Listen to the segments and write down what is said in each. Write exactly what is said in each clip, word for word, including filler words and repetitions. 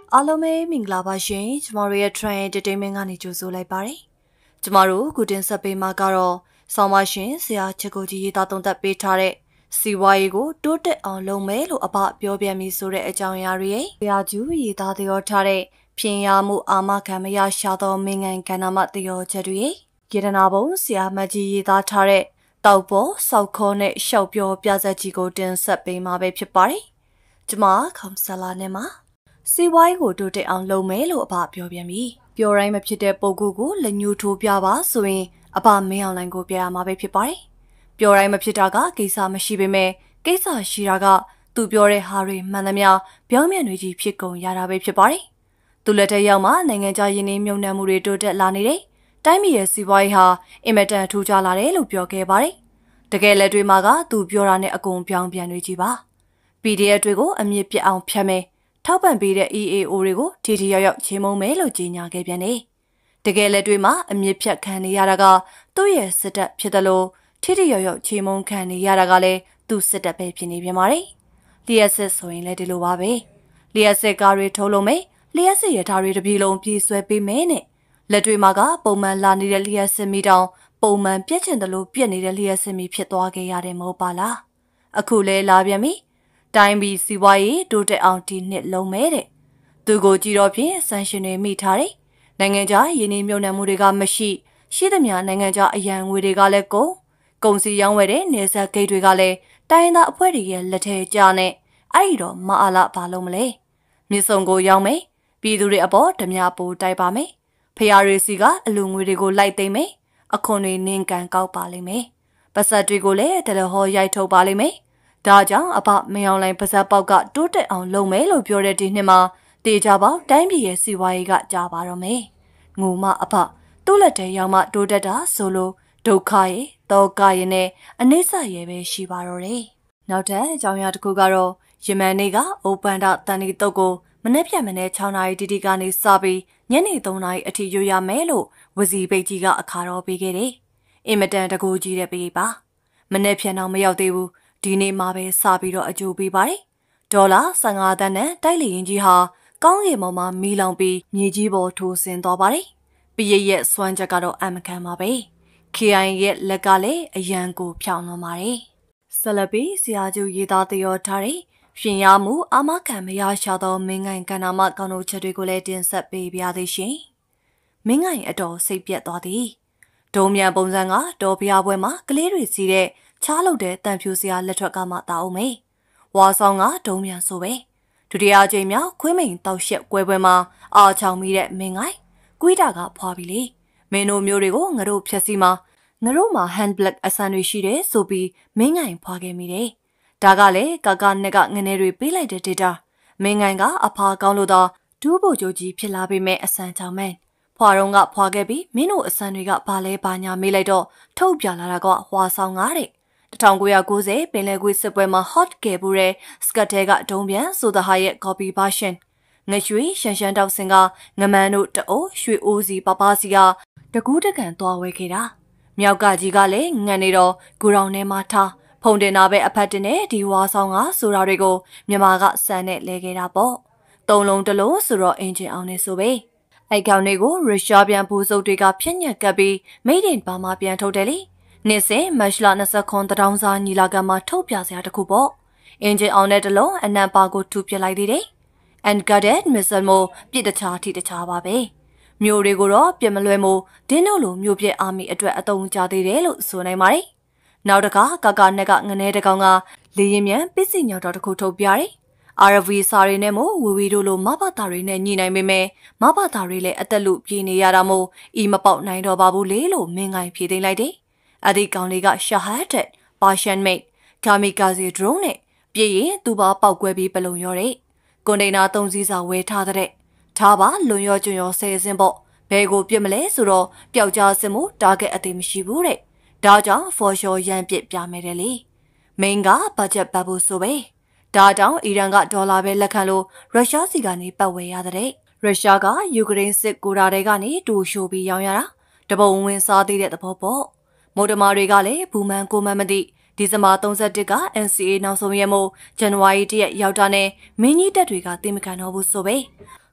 အားလုံးပဲမင်္ဂလာပါရှင်ကျမတို့ရဲ့ Trian Entertainment ကနေကြိုဆိုလိုက်ပါတယ်ကျမတို့ခုတင်ဆက်ပေးမှာကတော့ဆောင်းပါရှင်ဆရာချက်ကိုကြီးရေးသားသုံးသပ်ပေးထားတဲ့စီဝါရေးကိုတိုးတက်အောင်လုပ်မယ်လို့အဘပြောပြမည်ဆိုတဲ့အကြောင်းအရာတွေရဲ့ဆရာကျူးရေးသားသရောထားတဲ့ဖြင်ရမှုအာမခံမရရှာသောမင်းငိုင်ကဏ္ဍမသရောချက်တွေရဲ့ကေရနာဘုံဆရာမကြီးရေးသားထားတဲ့တောက်ပေါ်စောက်ခေါ်နဲ့ရှောက်ပြောပြဆက်ကြီးကိုတင်ဆက်ပေးမှာပဲဖြစ်ပါတယ်ကျမခမ်ဆလာနဲ့မှာစီဝိုင်းကိုတိုးတက်အောင်လုပ်မယ်လို့အဘပြောပြန်ပြီပြောတိုင်းမဖြစ်တဲ့ပုံကူကိုလက်ညှိုးထိုးပြပါဆိုရင်အဘမင်းအောင်လိုင်းကိုပြရမှာပဲဖြစ်ပါတယ်ပြောတိုင်းမဖြစ်တာကကိစ္စမရှိပေမဲ့ကိစ္စရှိတာကသူပြောတဲ့ဟာတွေမှန်သမျှပြောင်းပြန်တွေကြီးဖြစ်ကုန်ရတာပဲဖြစ်ပါတယ်သူလက်ထက်ရောက်မှနိုင်ငံခြားယင်းနှမြုံနှံမှုတွေတိုးတက်လာနေတယ်တိုင်းပြည်ရဲ့စီဝိုင်းဟာအင်မတန်ထူးခြားလာတယ်လို့ပြောခဲ့ပါတယ်တကယ်လက်တွေမှာကသူပြောတာနဲ့အကုန်ပြောင်းပြန်တွေကြီးပါ ပီဒီအက် တွေကိုအမြင့်ပြတ်အောင်ဖြတ်မယ်ထောက်ပံ့ပေးတဲ့ E A O တွေကိုထီထီရောက်ရောက်ချေမှုန်းမယ်လို့ကြေညာခဲ့ပြန်တယ်။တကယ်လက်တွေမှာအမြင့်ဖြတ်ခံနေရတာကသူ့ရဲ့စစ်တပ်ဖြစ်တယ်လို့ထီထီရောက်ရောက်ချေမှုန်းခံနေရတာကလည်းသူ့စစ်တပ်ပဲဖြစ်နေပြန်ပါတယ်။လျှက်စစ်ဆိုရင်လည်းဒီလိုပါပဲ။လျှက်စစ်ကားတွေထုတ်လို့မယ်။လျှက်စစ်ရထားတွေတစ်ပြေလုံးပြေးဆွဲပေးမယ်နဲ့လက်တွေမှာကပုံမှန်လာနေတဲ့လျှက်စစ်မီတောင်ပုံမှန်ပြက်ချင်တယ်လို့ပြက်နေတဲ့လျှက်စစ်မီဖြစ်သွားခဲ့ရတယ်မဟုတ်ပါလား။အခုလဲလာပြန်ပြီ။တိုင်းပြည်စီဝါရေးတိုးတက်အောင်ဒီနှစ်လုံးမဲတဲ့သူကိုကြည့်တော့ဖြင့်ဆန်ရှင်တွေမိထားတယ်နိုင်ငံခြားယင်းနှမြုံနှံမှုတွေကမရှိရှိသမျှနိုင်ငံခြားအရန်ငွေတွေကလည်းကုန်ကုန်စီရောင်းဝယ်တဲ့နေဆက်ဂိတ်တွေကလည်းတိုင်းသားအဖွဲ့တွေရဲ့လက်ထဲကျနဲ့အဲ့ဒီတော့မအားလားဘာလို့မလဲမြစ်စုံကိုရောင်းမယ်ပြည်သူတွေအပေါ်ဓမြပိုးတိုက်ပါမယ်ဖျားရီစီကအလူငွေတွေကိုလိုက်သိမ့်မယ်အခွန်တွေနင်းကန်ကောက်ပါလိမ့်မယ်ပတ်ဆက်တွေကိုလည်းတလဟောရိုက်ထုတ်ပါလိမ့်မယ်ဒါကြောင့်အဘမယောင်လိုင်းပါဇက်ပေါက်ကတိုးတက်အောင်လုပ်မယ်လို့ပြောတဲ့ဒီနှစ်မှာတေချာပေါက်တိုင်းပြည်ရဲ့စီဝါရေးကကြာပါတော့မယ်။ငိုမအဘသူ့လက်ထဲရောက်မှတိုးတက်တာဆိုလို့ဒုက္ခရဲ့တောကရဲ့နဲ့အနိစ္စရဲ့ပဲရှိပါတော့တယ်။နောက်ထပ်အကြောင်းအရာတစ်ခုကတော့ယမန်နေ့ကအိုပန်ဒတန်ဒီတုတ်ကိုမနေ့ဖြန်မနေ့၆နာရီတီတီကနေစပြီးညနေ၃နာရီအထိရွရမယ်လို့ဝစီပိတ်ကြီးကအခါတော်ပေးခဲ့တယ်။အင်မတန်တကူကြီးတဲ့ပေးပါ။မနေ့ဖြန်တော့မရောက်သေးဘူး။ဒီနေ့မှာပဲစပြီးတော့အကျိုးပေးပါတယ်။ဒေါ်လာ၁၅သန်းနဲ့တိုက်လေရင်ကြီးဟာကောင်းကင်ပေါ်မှာမီးလောင်ပြီးမြေကြီးပေါ်ထိုးဆင်းသွားပါတယ်။ပြည့်ရဲ့စွမ်းချက်ကတော့အမကန်ပါပဲ။ K I ရဲ့လက်ကလည်းအရန်ကိုဖြောင်းလွန်ပါတယ်။ဆလပီဆရာကျူရေးသားသရောထားတဲ့ရှင်ရမှုအာမခံမရရှာသောမင်းငိုင်ကဏ္ဍမကောင်းတို့ချက်တွေကိုလည်းတင်ဆက်ပေးပါသေးရှင်။မင်းငိုင်အတော်စိတ်ပြတ်သွားသည်။ဒုံမြန်ပုံစံကတော်ပြပွဲမှာကလေးတွေစီတဲ့ချားလို့တဲ့တန်ဖြူစရာလက်ထွက်ကမှတာအောင်မေဝါဆောင်ကဒုံမြန်ဆိုပဲဒုတိယအကြိမ်မြောက်ခွေးမိန်တောက်ရက်ကွဲပွဲမှာအာချောင်မိတဲ့မင်းငိုင်ကွီးတာကဖွာပြီလေမင်းတို့မျိုးတွေကိုငါတို့ဖြက်စီမှာငါတို့မှာ hand black အဆန်တွေရှိတယ်ဆိုပြီးမင်းငိုင်ဖွာခဲ့မိတယ်ဒါကလည်းကကနဲ့ကငနေတွေပေးလိုက်တဲ့ data မင်းငိုင်ကအဖာကောင်းလို့တော့ဒူးဖို့ကြိုကြီးဖြစ်လာပေမဲ့အဆန်ချောင်မဲဖွာတော့ကဖွာခဲ့ပြီးမင်းတို့အဆန်တွေကဘာလဲဘာညာမေးလိုက်တော့ထုတ်ပြလာတာကဟွာဆောင်ငါတဲ့၁၉၉၀ပင်လယ်ကွေးစစ်ပွဲမှာ hot ခဲ့ပူတဲ့ Scatter ကဒုံပြန်ဆိုတဲ့ဟာရဲ့ copy version ငရွှေရှန်ရှန်တောက်စင်ကငမန်းတို့တအိုးရွှေအိုးစီပပစီကတကူးတကန်သွားဝဲခဲ့တာမြောက်ကကြီးကလည်းငန်နေတော့ဂူရောင်ထဲမှာထားဖုန်တင်တာပဲအဖက်တင်တဲ့ဒီဝါဆောင်ကဆိုတာတွေကိုမြန်မာကစမ်းနဲ့လဲခဲ့တာပေါ့သုံးလုံးတစ်လုံးဆိုတော့အင်ဂျင်အောင်နေဆိုပဲအဲ့ကောင်တွေကိုရုရှားပြန်ဘူစုပ်တွေကဖြက်ညက်ကပ်ပြီး made in ဘာမှပြန်ထုတ်တယ်လေနေ့စဉ်မတ်လ၂၉တောင်စာညီလာခံမှာထုတ်ပြစရာတခုပေါ့အင်ဂျင်အောင်တဲ့တလုံးအနံပါကိုထူပြလိုက်သေးတယ် unguarded missile မို့ပြစ်တခြားထိတခြားပါပဲမျိုးတွေကိုတော့ပြစ်မလွဲမို့ဒင်းတို့လိုမျိုးပြစ်အာမီအတွက်အတုံးကြသေးတယ်လို့ဆိုနိုင်ပါတယ်နောက်တကကကနဲ့ကငနေတကောင်ကလေရင်မြန်ပစ္စည်းညောက်တော်တခုထုတ်ပြတယ် R V စာရီနဲ့မို့ဝီဝီတို့လိုမဘတာတွေနဲ့ညီနိုင်ပေမဲ့မဘတာတွေလည်းအသက်လူပြေးနေရတာမို့အီမပေါက်နိုင်တော့ပါဘူးလေလို့မင်းငိုင်ဖြေသိမ်းလိုက်တယ်အဒီကောင်လေးကရှာဟတ်တဲ့ပါရှန်မိတ်ကာမီကာဇီဒရုန်းနဲ့ပြည့်ရင်သူ့ဘာပေါက်ကွဲပြီးပလုံရောတဲ့ကွန်တိန်နာသုံးစီးစာဝဲထားတဲ့ထားပါလွန်ရောကျွံရောဆယ်စင်းပေါ့ဘဲကိုပြစ်မလဲဆိုတော့ပျောက်ကြားစင်မှုတာဂက်အသေးမရှိဘူးတဲ့ဒါကြောင့်ဖော်ရှော်ရန်ပစ်ပြမယ်တယ်လေမိန်ကဘတ်ဂျက်ပတ်ဖို့ဆိုပဲဒါတောင်အီရန်ကဒေါ်လာပဲလက်ခံလို့ရုရှားစီကနေပတ်ဝဲရတဲ့ရုရှားကယူကရိန်းစစ်ကိုရာတွေကနေတူရှိုးပြီးရောင်းရတာတပုံဝင်စားသေးတဲ့သဘောပေါ့မိုဒမာတွေကလည်းဘူမန်ကိုမန်မသိဒီဇင်ဘာ၃၁က N C A နောက်ဆုံးရက်မို့ဇန်နဝါရီ၁ရက်ရောက်တာနဲ့မင်းကြီးတက်တွေကသိမခံတော့ဘူးဆိုပဲ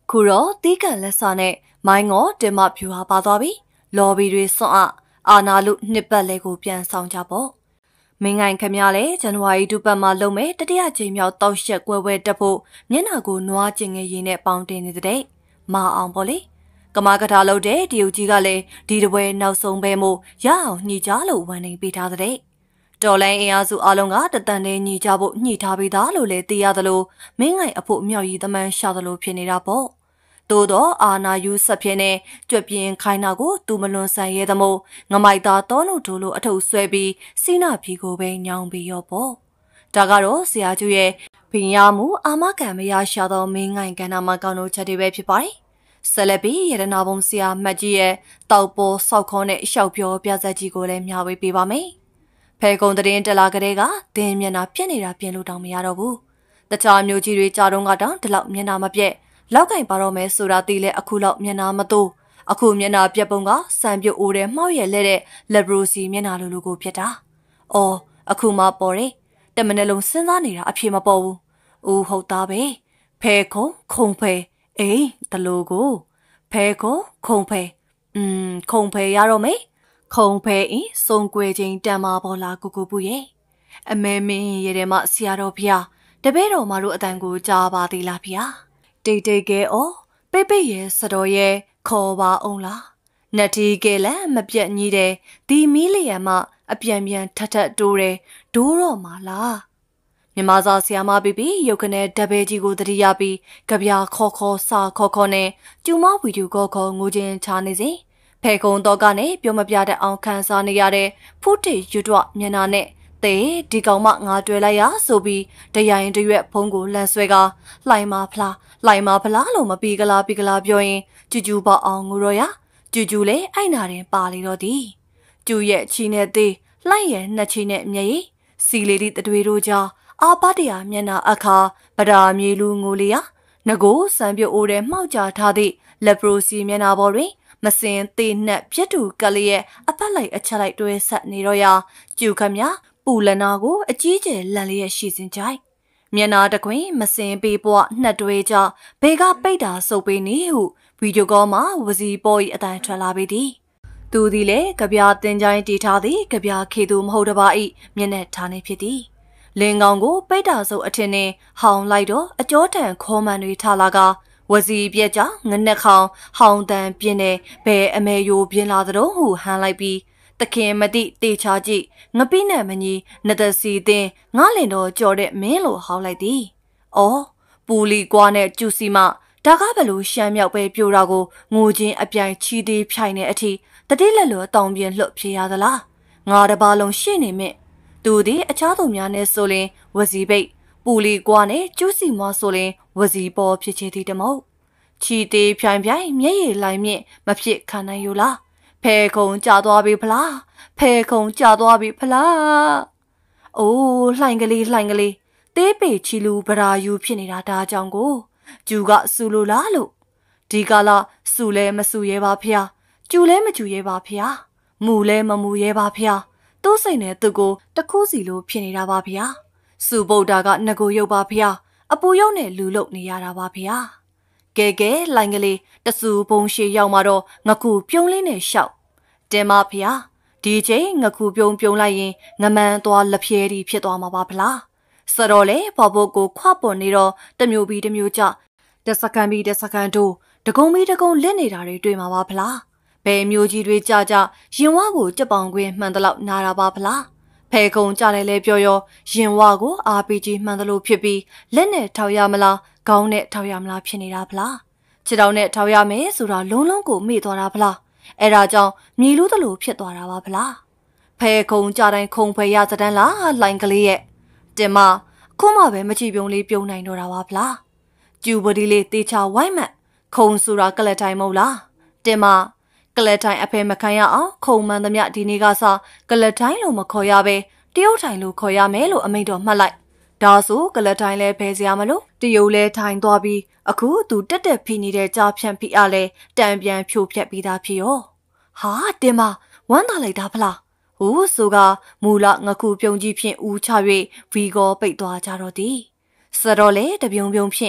ခုတော့တီးကန်လက်စာနဲ့မိုင်းငေါ်တင်မဖြူဟာပါသွားပြီလော်ဘီတွေစွန့်အအာနာလူနှစ်ပတ်လဲကိုပြန်ဆောင်ကြပေါ့မင်းငိုင်ခမရလဲဇန်နဝါရီဒုပတ်မှာလုံမဲ့တတိယချိန်မြောက်တောက်ရက်ကွဲဝဲတက်ဖို့မျက်နှာကိုနွားကျင်ငယ်ရည်နဲ့ပေါင်းတင်နေတဲ့မအောင်ပေါ့လေကမာကထာလုပ်တဲ့တရုတ်ကြီးကလည်းဒီတပွဲနောက်ဆုံးပဲမို့ရအောင်ညှိကြလို့ဝန်နေပေးထားတဲ့တော်လိုင်းအင်အားစုအလုံးကတတန်နဲ့ညှိကြဖို့ညှိထားပေးသားလို့လည်းသိရသလိုမင်းငိုင်အဖို့မြောက်ရီသမန်းရှာသလိုဖြစ်နေတာပေါ့သို့တော့အာနာယူဆက်ဖြစ်နေကြွပြင်းခိုင်းတာကိုသူမလွန်ဆန်ရဲသမို့ငမိုက်သားတောနုထိုးလို့အထုပ်ဆွဲပြီးစီနာဖြီကိုပဲညောင်းပြီးရောပေါ့ဒါကတော့ဆရာကျူရဲ့ဘင်ရမှုအာမခံမရရှာသောမင်းငိုင်ကဏ္ဍမှာကောင်းလို့ချက်တွေပဲဖြစ်ပါတယ်ဆက်လက်ပြီးရတနာဘုံဆရာမှတ်ကြီးရဲ့တောက်ပေါ်ဆောက်ခေါနဲ့ရှောက်ပြောပြဆက်ကြီးကိုလည်းမျှဝေပေးပါမယ်ဖဲကုံတရင်တက်လာကလေးကဒင်းမျက်နှာပြက်နေတာပြင်လို့တောင်မရတော့ဘူးတခြားမျိုးကြီးတွေကြားတော့ကတောင်ဒီလောက်မျက်နှာမပြက်လောက်ကင်ပါတော့မယ်ဆိုတာသိလဲအခုလောက်မျက်နှာမတိုးအခုမျက်နှာပြက်ပုံကစံပြုတ်အိုးတဲ့မှောက်ရလဲတဲ့လက်ဘရိုစီမျက်နှာလိုလိုကိုဖြစ်တာ။အော်အခုမှပေါ်တယ်။တမနဲ့လုံးစဉ်းစားနေတာအဖြစ်မပေါ်ဘူး။ဦးဟုတ်သားပဲ။ဖဲခုံခုံဖဲအေးတလူကိုဖဲခုံခုံဖဲอืมခုံဖဲရတော့မေခုံဖဲအင်းစုံကွယ်ချင်းတန်မာပေါ်လာကူကူပူရဲ့အမဲမင်းရဲတဲ့မဆရာတော်ဖျားတပည့်တော်မတို့အတန်ကိုကြားပါသေးလားဖျားတိတ်တိတ်ကဲဩပိတ်ပိတ်ရဲ့စတော်ရဲ့ခေါ်ပါအောင်လားနတ်တီကဲလန်မပြတ်ကြီးတဲ့ဒီမီးလျံမအပြန်ပြန်ထထတိုးတယ်ဒိုးတော့မှာလားမြမစာဆရာမပြပြရုပ်ကနေဓဘဲကြီးကိုတတိယပြီးကြပြာခေါ်ခေါ်စာခေါ်ခေါ်နဲ့ကျူမဗီဒီယိုကောခေါ်ငိုချင်းချနေစဉ်ဖဲကုံတော့ကနေပြုံးမပြတဲ့အောင်ခန်းစားနေရတဲ့ဖုတေရွတ်မျက်နာနဲ့တေဒီကောင်မငါတွေ့လိုက်ရဆိုပြီးတရိုင်တရွက်ဖုံးကိုလှန်ဆွဲကလှိုင်မာဖလားလှိုင်မာဖလားလို့မပီကလားပီကလားပြောရင်ကျူကျူပေါ့အောင်ငိုတော့ရကျူကျူလေအိုက်နာတင်ပါလေတော့သည်ကျူရဲ့ချီနဲ့သေးလှိုက်ရဲ့နှစ်ချီနဲ့မျက်ရည်စီလေးဒီတတွေတို့ကြားအာပတရာမျက်နာအခါပဒါမြေလူငိုလျာငကိုစံပြုတ်အိုးတဲ့မှောက်ကြထားသည့်လက်ပရိုစီမျက်နာပေါ်တွင်မစင်သေးနှက်ပြက်တူကလေးရဲ့အပတ်လိုက်အချက်လိုက်တွဲဆက်နေတော့ရာကျူခမပူလနာကိုအကြီးကျယ်လန်လျက်ရှိစဉ်ကြိုက်မျက်နာတကွင်းမစင်ပေးပွားနှက်တွဲကြဘေကပိတ်တာစုပ်ပေးနေဟုဗီဒီယိုကောမှာဝစီပေါ်၏အတန်ထွက်လာပေသည်သူသည်လည်းကြပြတင်ချိုင်းတီထားသည်ကြပြခေသူမဟုတ်တပါ၏မျက်နှာထားနေဖြစ်သည်လင်းကောင်ကိုပိတ်တာစုပ်အထင်နှင့်ဟောင်းလိုက်တော့အကျောတန်ခေါ်မှန်တွေထားလာကဝစီပြက်ကြငနက်ခေါင်ဟောင်းတန်ပြင်းနေဘဲအမေယိုပြင်းလာသလိုဟုဟန်လိုက်ပြီးတခင်မတိတေချာကြည့်ငပိနဲ့မကြီးနတစီတင်ငါလင်တော်ကြော်တဲ့မင်းလိုဟောင်းလိုက်သည်။အော်ပူလီကွာနဲ့ကျူစီမဒါကဘလို့ရှမ်းမြောက်ပဲပြိုတာကိုငိုချင်းအပြိုင်ချီသေးဖြိုင်နေအထိတတိလက်လိုတောင်ပြင်းလှုပ်ဖြေရသလား။ငါတပါလုံးရှင်းနေမြင့်သူသည်အခြားသူများနဲ့ဆိုရင်ဝစီပိတ်ပူလီကွာနဲ့ကျူစီမဆိုရင်ဝစီပေါ်ဖြစ်ချေသည်တမို့ချီသေးဖြိုင်ဖြိုင်မျက်ရည်လိုက်မြင့်မဖြစ်ခံနိုင်ယူလားဖဲခုံကြာသွားပြီဖလားဖဲခုံကြာသွားပြီဖလားအိုးလှိုင်ကလေးလှိုင်ကလေးတေးပေချီလူဗရာယူဖြစ်နေတာဒါကြောင့်ကိုကျူကစူလိုလားလို့ဒီကလာစူလဲမစူရဲပါဖျားကျူလဲမကျူရဲပါဖျားမူလဲမမူရဲပါဖျားသူ့စိတ်နဲ့သူ့ကိုတခုစီလိုဖြစ်နေတာပါဖျားစူဗုဒ္ဓကငကိုရုပ်ပါဖျားအပူရုပ်နဲ့လူလုတ်နေရတာပါဖျားကဲကဲလိုင်ကလေးတဆူဘုံရှေရောက်မှာတော့ငကူပြုံးလေးနဲ့ရှောက်တင်မဖျားဒီချိန်ငကူပြုံးပြုံးလိုက်ရင်ငမန်းသွားလက်ဖြဲဒီဖြစ်သွားမှာပါဖလားစတော့လေဘော်ဘိုကိုခွပေါ်နေတော့တမျိုးပြီးတမျိုးကြတစကန်ပြီးတစကန်တို့တကုံပြီးတကုံလစ်နေတာတွေတွေ့မှာပါဖလားဘယ်မျိုးကြီးတွေကြကြရင်ဝါကိုကြက်ပောင်ခွင်းမှန်တလောက်နာတာပါဖလားဖဲကုံကြတယ်လဲပြောရောရင်ဝါကို အာပီဂျီ မှန်တယ်လို့ဖြစ်ပြီးလက်နဲ့ထောက်ရမလားခေါင်းနဲ့ထောက်ရမလားဖြစ်နေတာဖလားခြေထောက်နဲ့ထောက်ရမယ်ဆိုတာလုံးလုံးကိုမေ့သွားတာဖလားအဲ့ဒါကြောင့်မြေလူးတလူဖြစ်သွားတာပါဖလားဖဲခုံကြတိုင်းခုံဖဲရစတန်းလားလိုင်ကလေးရဲ့တင်မခုမှပဲမကြည့်ပြုံးလေးပြုံးနိုင်တော့တာပါဖလားကျူပဒီလေးတေချာဝိုင်းမက်ခုံဆိုတာကလတ်တိုင်းမဟုတ်လားတင်မကလတ်တိုင်းအဖေမခံရအောင်ခုံမှန်သမျှဒီနေ့ကစားကလတ်တိုင်းလို့မခေါ်ရပဲတရုတ်ထိုင်လို့ခေါ်ရမယ်လို့အမိန့်တော်မှတ်လိုက်ဒါဆိုကလတ်တိုင်းလဲဖဲစရာမလို့တရုတ်လဲထိုင်သွားပြီးအခုသူတက်တက်ဖိနေတဲ့ကြားဖြန့်ဖိအားလဲတံပြန်ဖြိုဖျက်ပြီးသားဖြစ်ရောဟာတင်မဝမ်းသာလိုက်တာဖလားဟိုးဆိုကမူလငခုပြုံးကြီးဖြင့်ဦးချ၍ဗီကောပိတ်သွားကြတော့သည်စတော့လေတပြုံပြုံဖြင့်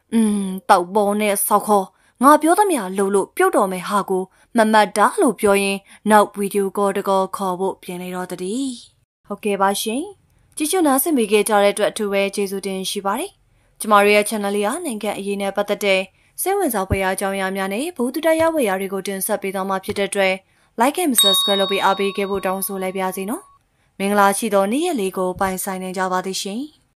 อืมတောက်ပေါ်နဲ့ဆောက်ခေါ်ငါပြောသမျှလှုပ်လို့ပြုတ်တော်မယ်ဟာကိုမမတ်တာလို့ပြောရင်နောက်ဗီဒီယိုကောတကောခေါ်ဖို့ပြင်နေတော့တည်းဟုတ်ကဲ့ပါရှင်ကြည့်ရှုနားဆင်ပေးကြတဲ့အတွက်အထူးပဲကျေးဇူးတင်ရှိပါတယ်ကျမတို့ရဲ့ channel လေးဟာနိုင်ငံအရေးနဲ့ပတ်သက်တဲ့စိတ်ဝင်စားဖွယ်ရာအကြောင်းအရာများနဲ့ဘုသူတရားဝေရာတွေကိုတင်ဆက်ပေးသွားမှာဖြစ်တဲ့အတွက် like and subscribe လုပ်ပြီးအားပေးခဲ့ဖို့တောင်းဆိုလိုက်ပါရစေနော်မင်္ဂလာရှိသောနေ့ရက်လေးကိုပိုင်ဆိုင်နိုင်ကြပါသည်ရှင်